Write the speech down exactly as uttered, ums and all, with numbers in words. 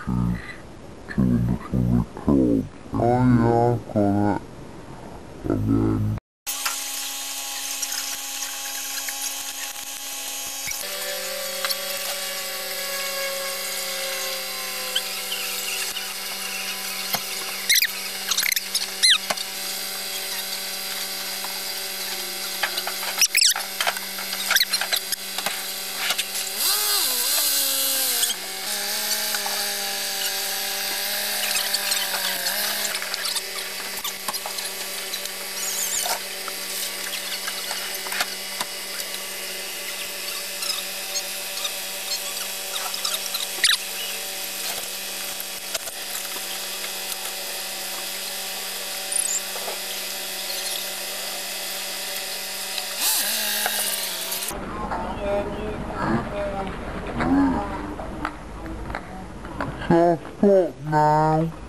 switches to a little record thing. Oh yeah, I've got it. And then so stop now.